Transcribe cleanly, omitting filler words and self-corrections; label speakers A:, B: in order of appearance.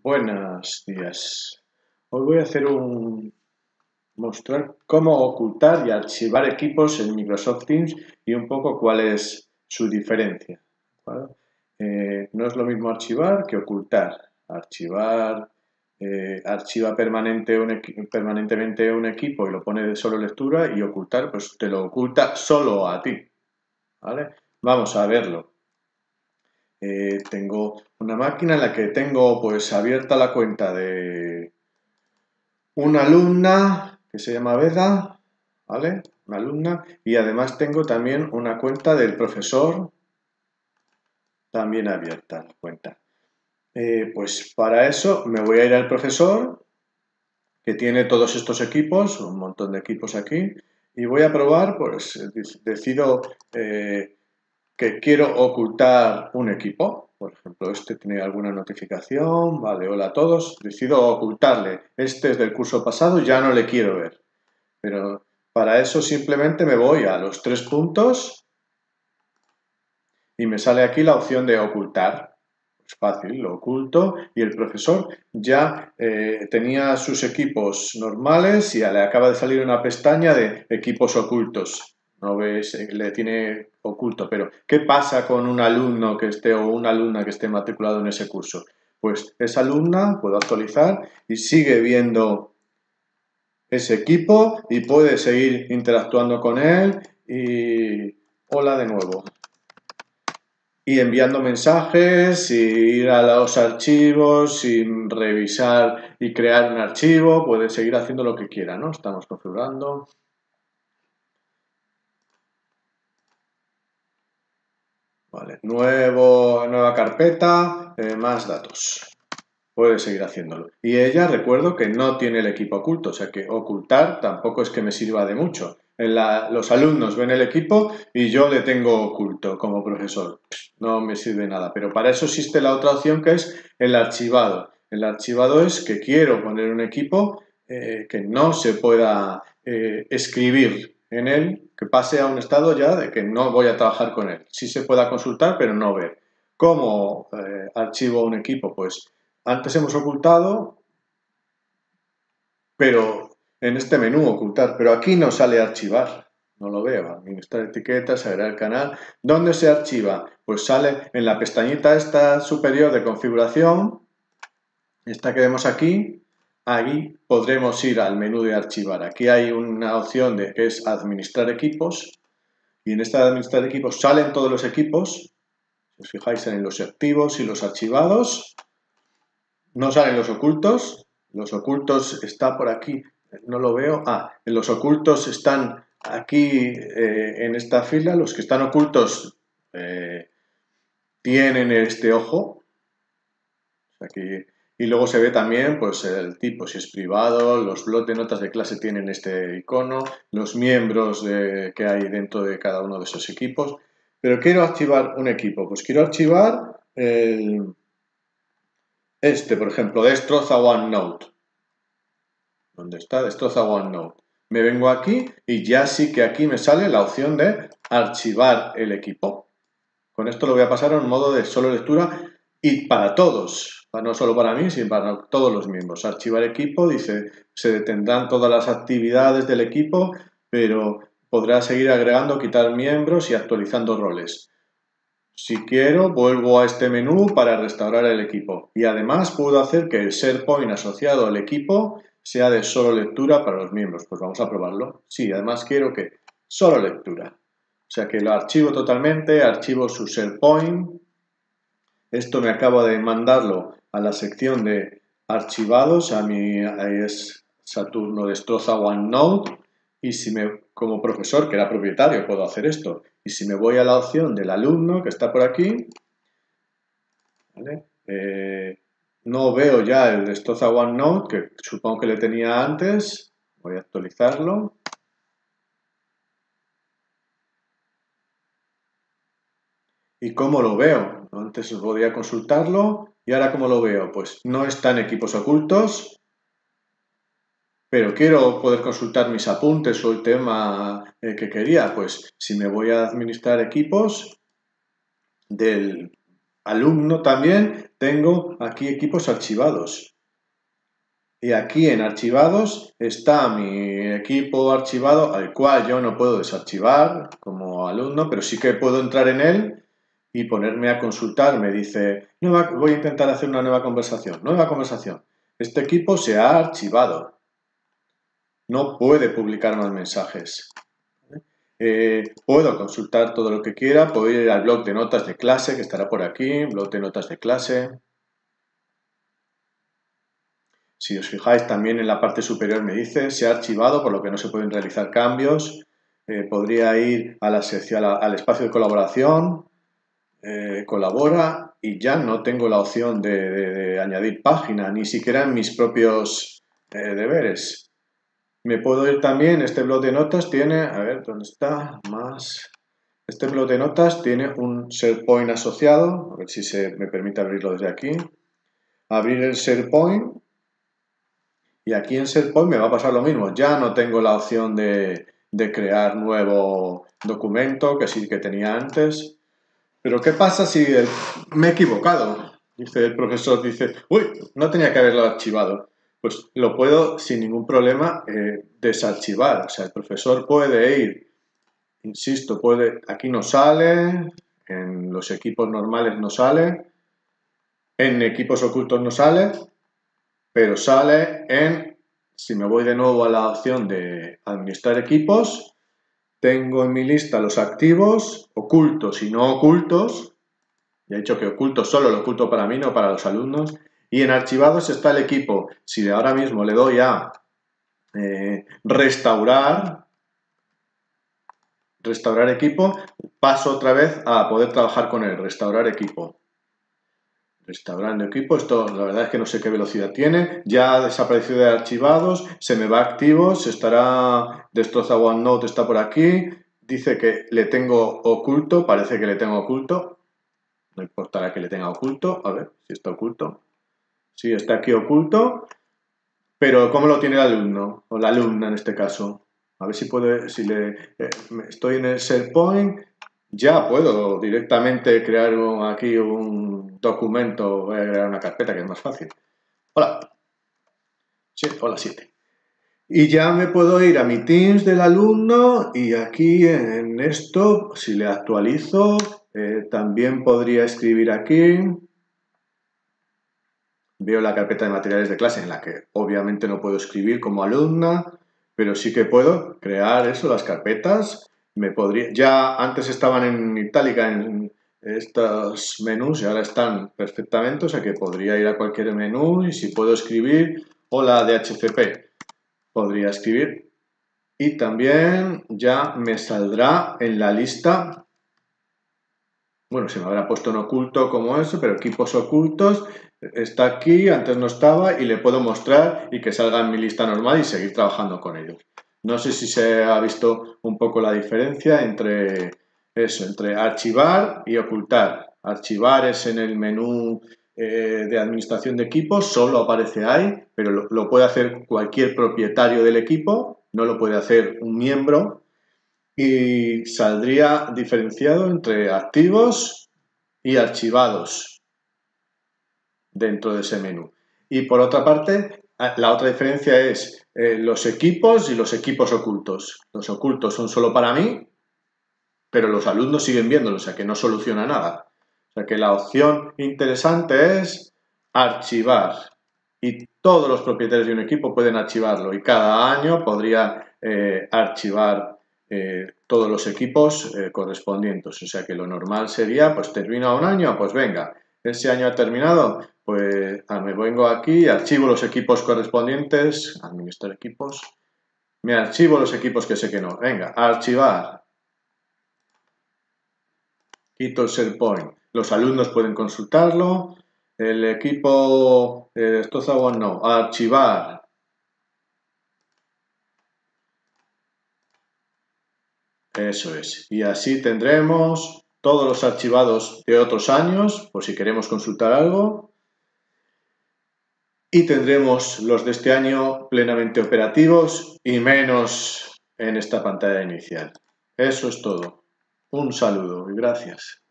A: Buenos días. Hoy voy a mostrar cómo ocultar y archivar equipos en Microsoft Teams y un poco cuál es su diferencia, ¿vale? No es lo mismo archivar que ocultar. Archivar archiva permanentemente un equipo y lo pone de solo lectura, y ocultar pues te lo oculta solo a ti, ¿vale? Vamos a verlo. Tengo una máquina en la que tengo pues abierta la cuenta de una alumna que se llama Beda, ¿vale? Una alumna, y además tengo también una cuenta del profesor también abierta la cuenta. Pues para eso me voy a ir al profesor, que tiene todos estos equipos, un montón de equipos aquí, y voy a probar, pues decido que quiero ocultar un equipo. Por ejemplo, este tiene alguna notificación, vale, hola a todos, decido ocultarle. Este es del curso pasado, ya no le quiero ver. Pero para eso simplemente me voy a los 3 puntos y me sale aquí la opción de ocultar. Es fácil, lo oculto, y el profesor ya tenía sus equipos normales y le acaba de salir una pestaña de equipos ocultos. No ves, le tiene oculto, pero ¿qué pasa con un alumno que esté o una alumna que esté matriculado en ese curso? Pues esa alumna puedo actualizar y sigue viendo ese equipo y puede seguir interactuando con él y hola de nuevo. Y enviando mensajes, y ir a los archivos, y revisar y crear un archivo, puede seguir haciendo lo que quiera, ¿no? Estamos configurando. Vale, nueva carpeta, más datos. Puede seguir haciéndolo. Y ella, recuerdo que no tiene el equipo oculto, o sea que ocultar tampoco es que me sirva de mucho. Los alumnos ven el equipo y yo le tengo oculto como profesor. No me sirve nada, pero para eso existe la otra opción, que es el archivado. El archivado es que quiero poner un equipo que no se pueda escribir en él, que pase a un estado ya de que no voy a trabajar con él. Sí se pueda consultar, pero no ver. ¿Cómo archivo un equipo? Pues antes hemos ocultado, pero en este menú ocultar, pero aquí no sale archivar. No lo veo. Administrar etiquetas, agregar el canal. ¿Dónde se archiva? Pues sale en la pestañita esta superior de configuración, esta que vemos aquí. Ahí podremos ir al menú de archivar. Aquí hay una opción que es administrar equipos, y en esta de administrar equipos salen todos los equipos. Si os fijáis, en los activos y los archivados. No salen los ocultos. Los ocultos está por aquí. No lo veo. En los ocultos están aquí en esta fila. Los que están ocultos tienen este ojo. Aquí. Y luego se ve también pues el tipo, si es privado. Los blocs de notas de clase tienen este icono. Los miembros que hay dentro de cada uno de esos equipos. Pero quiero archivar un equipo. Pues quiero archivar por ejemplo, destroza OneNote. ¿Dónde está? Destroza OneNote. Me vengo aquí y ya sí que aquí me sale la opción de archivar el equipo. Con esto lo voy a pasar a un modo de solo lectura y para todos, no solo para mí, sino para todos los miembros. Archivar equipo, dice, se detendrán todas las actividades del equipo, pero podrá seguir agregando, quitar miembros y actualizando roles. Si quiero, vuelvo a este menú para restaurar el equipo, y además puedo hacer que el SharePoint asociado al equipo sea de solo lectura para los miembros. Pues vamos a probarlo. Sí, además quiero que solo lectura. O sea que lo archivo totalmente, archivo su SharePoint. Esto me acaba de mandarlo a la sección de archivados, ahí es Saturno destroza OneNote, y como profesor, que era propietario, puedo hacer esto. Y si me voy a la opción del alumno, que está por aquí, ¿vale? No veo ya el destroza OneNote, que supongo que le tenía antes. Voy a actualizarlo. ¿Y cómo lo veo? Antes podía consultarlo, y ahora ¿cómo lo veo? Pues no está en equipos ocultos, pero quiero poder consultar mis apuntes o el tema que quería. Pues si me voy a administrar equipos, del alumno también tengo aquí equipos archivados. Y aquí en archivados está mi equipo archivado al cual yo no puedo desarchivar como alumno, pero sí que puedo entrar en él y ponerme a consultar. Me dice, voy a intentar hacer una nueva conversación. Nueva conversación. Este equipo se ha archivado. No puede publicar más mensajes. Puedo consultar todo lo que quiera. Puedo ir al blog de notas de clase, que estará por aquí. Blog de notas de clase. Si os fijáis, también en la parte superior me dice, se ha archivado, por lo que no se pueden realizar cambios. Podría ir a la sección, al espacio de colaboración, colabora, y ya no tengo la opción de añadir página, ni siquiera en mis propios deberes. Me puedo ir también, este blog de notas tiene, a ver, ¿dónde está? Más. Este blog de notas tiene un SharePoint asociado, a ver si me permite abrirlo desde aquí. Abrir el SharePoint. Y aquí en SharePoint me va a pasar lo mismo. Ya no tengo la opción de crear nuevo documento, que sí que tenía antes. Pero ¿qué pasa si me he equivocado? Dice el profesor, dice, uy, no tenía que haberlo archivado. Pues lo puedo sin ningún problema desarchivar. O sea, el profesor puede ir, insisto, aquí no sale, en los equipos normales no sale, en equipos ocultos no sale, pero sale si me voy de nuevo a la opción de administrar equipos, tengo en mi lista los activos, ocultos y no ocultos. Ya he dicho que ocultos solo lo oculto para mí, no para los alumnos. Y en archivados está el equipo. Si ahora mismo le doy a restaurar equipo, paso otra vez a poder trabajar con él, restaurar equipo. Restaurando equipo, esto la verdad es que no sé qué velocidad tiene, ya ha desaparecido de archivados, se me va activo, se estará, destroza OneNote, está por aquí, dice que le tengo oculto, parece que le tengo oculto, no importará que le tenga oculto, a ver si está oculto, sí, está aquí oculto, pero ¿cómo lo tiene el alumno? O la alumna en este caso, a ver si puedo, estoy en el SharePoint. Ya puedo directamente crear aquí un documento, voy a crear una carpeta que es más fácil. Hola. Sí, hola 7. Y ya me puedo ir a mi Teams del alumno y aquí en esto, si le actualizo, también podría escribir aquí. Veo la carpeta de materiales de clase en la que obviamente no puedo escribir como alumna, pero sí que puedo crear eso, las carpetas. Ya antes estaban en itálica en estos menús y ahora están perfectamente, o sea que podría ir a cualquier menú y si puedo escribir, hola DHCP, podría escribir y también ya me saldrá en la lista, bueno, se me habrá puesto en oculto como eso, pero equipos ocultos, está aquí, antes no estaba y le puedo mostrar y que salga en mi lista normal y seguir trabajando con ellos. No sé si se ha visto un poco la diferencia entre eso, entre archivar y ocultar. Archivar es en el menú de administración de equipos, solo aparece ahí, pero lo puede hacer cualquier propietario del equipo, no lo puede hacer un miembro y saldría diferenciado entre activos y archivados dentro de ese menú. Y por otra parte, la otra diferencia es los equipos y los equipos ocultos. Los ocultos son solo para mí, pero los alumnos siguen viéndolo, o sea que no soluciona nada. O sea que la opción interesante es archivar. Y todos los propietarios de un equipo pueden archivarlo y cada año podría archivar todos los equipos correspondientes. O sea que lo normal sería, pues termina un año, pues venga, ese año ha terminado, pues me vengo aquí, archivo los equipos correspondientes, administrar equipos, me archivo los equipos que sé que no, venga, archivar, quito el SharePoint, los alumnos pueden consultarlo, el equipo destroza no, archivar. Eso es. Y así tendremos todos los archivados de otros años, por si queremos consultar algo. Y tendremos los de este año plenamente operativos y menos en esta pantalla inicial. Eso es todo. Un saludo y gracias.